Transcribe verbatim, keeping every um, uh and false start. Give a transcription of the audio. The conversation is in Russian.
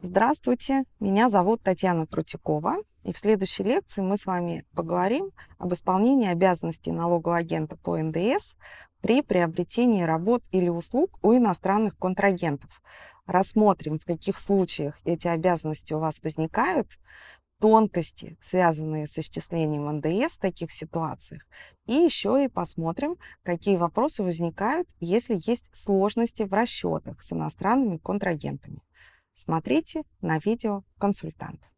Здравствуйте, меня зовут Татьяна Крутикова, и в следующей лекции мы с вами поговорим об исполнении обязанностей налогового агента по эн дэ эс при приобретении работ или услуг у иностранных контрагентов. Рассмотрим, в каких случаях эти обязанности у вас возникают, тонкости, связанные с исчислением эн дэ эс в таких ситуациях, и еще и посмотрим, какие вопросы возникают, если есть сложности в расчетах с иностранными контрагентами. Смотрите на видео консультант.